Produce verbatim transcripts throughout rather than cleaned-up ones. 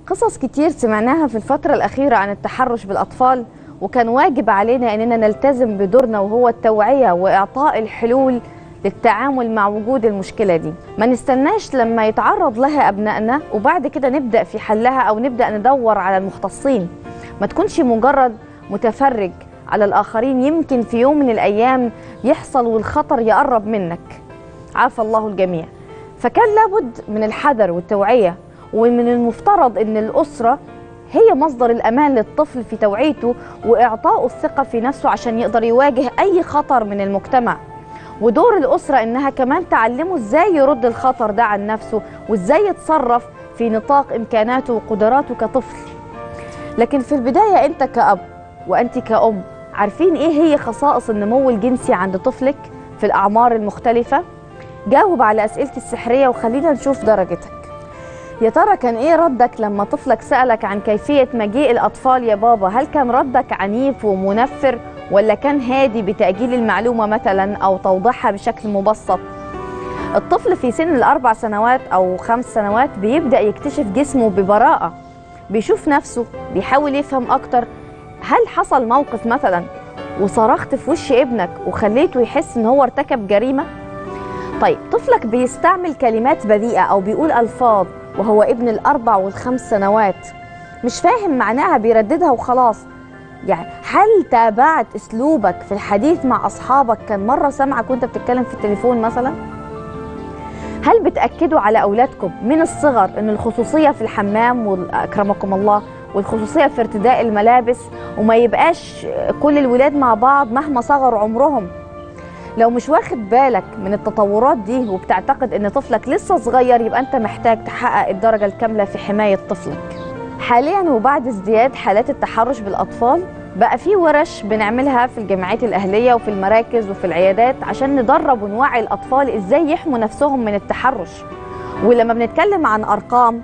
قصص كتير سمعناها في الفترة الأخيرة عن التحرش بالأطفال، وكان واجب علينا أننا نلتزم بدورنا وهو التوعية وإعطاء الحلول للتعامل مع وجود المشكلة دي. ما نستناش لما يتعرض لها أبنائنا وبعد كده نبدأ في حلها أو نبدأ ندور على المختصين. ما تكونش مجرد متفرج على الآخرين، يمكن في يوم من الأيام يحصل والخطر يقرب منك. عافى الله الجميع. فكان لابد من الحذر والتوعية، ومن المفترض أن الأسرة هي مصدر الأمان للطفل في توعيته وإعطائه الثقة في نفسه عشان يقدر يواجه أي خطر من المجتمع. ودور الأسرة إنها كمان تعلمه إزاي يرد الخطر ده عن نفسه وإزاي يتصرف في نطاق إمكاناته وقدراته كطفل. لكن في البداية أنت كأب وأنت كأم عارفين إيه هي خصائص النمو الجنسي عند طفلك في الأعمار المختلفة؟ جاوب على أسئلتي السحرية وخلينا نشوف درجتك. يا ترى كان إيه ردك لما طفلك سألك عن كيفية مجيء الأطفال يا بابا؟ هل كان ردك عنيف ومنفر ولا كان هادي بتأجيل المعلومة مثلا أو توضيحها بشكل مبسط؟ الطفل في سن الأربع سنوات أو خمس سنوات بيبدأ يكتشف جسمه ببراءة، بيشوف نفسه، بيحاول يفهم أكتر. هل حصل موقف مثلا وصرخت في وش ابنك وخليته يحس إن هو ارتكب جريمة؟ طيب طفلك بيستعمل كلمات بذيئة أو بيقول ألفاظ وهو ابن الأربع والخمس سنوات مش فاهم معناها، بيرددها وخلاص. يعني هل تابعت أسلوبك في الحديث مع أصحابك؟ كان مرة سمعك وانت بتتكلم في التليفون مثلا؟ هل بتأكدوا على أولادكم من الصغر أن الخصوصية في الحمام وأكرمكم الله والخصوصية في ارتداء الملابس، وما يبقاش كل الولاد مع بعض مهما صغر عمرهم؟ لو مش واخد بالك من التطورات دي وبتعتقد ان طفلك لسه صغير، يبقى انت محتاج تحقق الدرجة الكاملة في حماية طفلك. حاليا وبعد ازدياد حالات التحرش بالأطفال بقى في ورش بنعملها في الجمعيات الأهلية وفي المراكز وفي العيادات عشان ندرب ونوعي الأطفال ازاي يحموا نفسهم من التحرش. ولما بنتكلم عن أرقام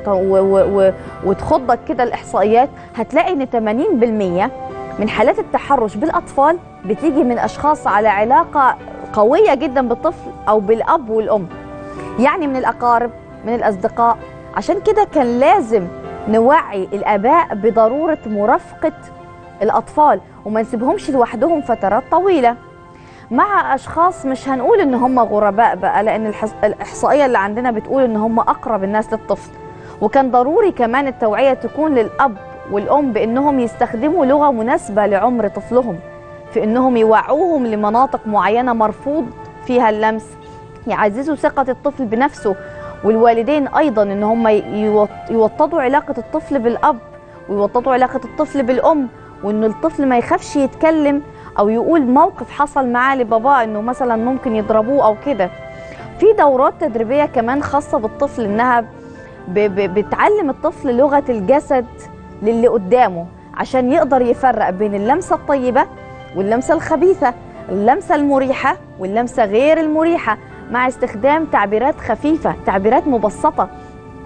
وتخضك كده الإحصائيات، هتلاقي ان ثمانين بالمئة من حالات التحرش بالأطفال بتيجي من أشخاص على علاقة قوية جدا بالطفل أو بالأب والأم، يعني من الأقارب، من الأصدقاء. عشان كده كان لازم نوعي الآباء بضرورة مرافقة الأطفال وما نسيبهمش لوحدهم فترات طويلة مع أشخاص مش هنقول إن هم غرباء بقى، لأن الإحصائية اللي عندنا بتقول إن هم أقرب الناس للطفل. وكان ضروري كمان التوعية تكون للأب والأم بأنهم يستخدموا لغة مناسبة لعمر طفلهم، في أنهم يوعوهم لمناطق معينة مرفوض فيها اللمس، يعززوا ثقة الطفل بنفسه. والوالدين أيضا أن هم يوطدوا علاقة الطفل بالأب ويوطدوا علاقة الطفل بالأم، وأن الطفل ما يخافش يتكلم أو يقول موقف حصل معاه لباباه أنه مثلا ممكن يضربوه أو كده. في دورات تدريبية كمان خاصة بالطفل، أنها بتعلم الطفل لغة الجسد للي قدامه عشان يقدر يفرق بين اللمسة الطيبة واللمسة الخبيثة، اللمسة المريحة واللمسة غير المريحة، مع استخدام تعبيرات خفيفة، تعبيرات مبسطة،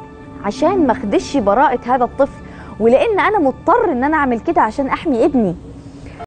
عشان ما اخدش براءة هذا الطفل، ولأن أنا مضطر إن أنا أعمل كده عشان أحمي ابني.